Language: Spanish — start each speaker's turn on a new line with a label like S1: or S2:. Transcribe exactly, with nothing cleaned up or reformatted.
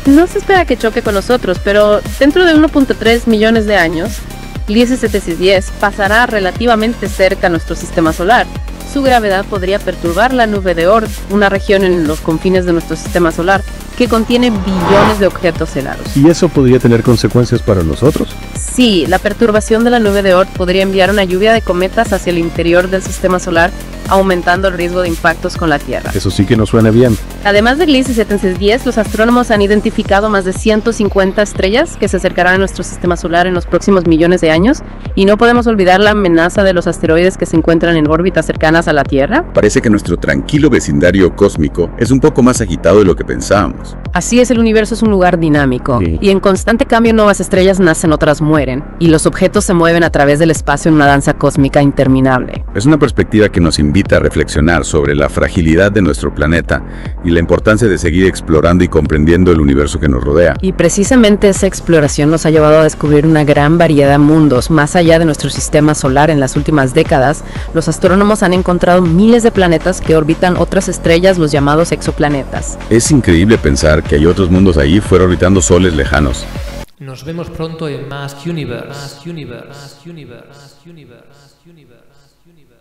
S1: No se espera que choque con nosotros, pero dentro de uno punto tres millones de años, Gliese setecientos diez pasará relativamente cerca a nuestro sistema solar. Su gravedad podría perturbar la nube de Oort, una región en los confines de nuestro sistema solar, que contiene billones de objetos helados.
S2: ¿Y eso podría tener consecuencias para nosotros?
S1: Sí, la perturbación de la nube de Oort podría enviar una lluvia de cometas hacia el interior del sistema solar, aumentando el riesgo de impactos con la Tierra.
S2: Eso sí que no suena bien.
S1: Además de Gliese setecientos diez, los astrónomos han identificado más de ciento cincuenta estrellas que se acercarán a nuestro sistema solar en los próximos millones de años, y no podemos olvidar la amenaza de los asteroides que se encuentran en órbitas cercanas a la Tierra.
S3: Parece que nuestro tranquilo vecindario cósmico es un poco más agitado de lo que pensábamos.
S1: Así es, el universo es un lugar dinámico,
S2: Sí.
S1: y en constante cambio nuevas estrellas nacen, otras mueren, y los objetos se mueven a través del espacio en una danza cósmica interminable.
S3: Es una perspectiva que nos invita a reflexionar sobre la fragilidad de nuestro planeta y la importancia de seguir explorando y comprendiendo el universo que nos rodea.
S1: Y precisamente esa exploración nos ha llevado a descubrir una gran variedad de mundos. Más allá de nuestro sistema solar, en las últimas décadas, los astrónomos han encontrado miles de planetas que orbitan otras estrellas, los llamados exoplanetas.
S3: Es increíble pensar que hay otros mundos ahí fuera orbitando soles lejanos.
S4: Nos vemos pronto en Mask Universe. Mask Universe. Mask Universe. Mask Universe. Mask Universe. Mask Universe.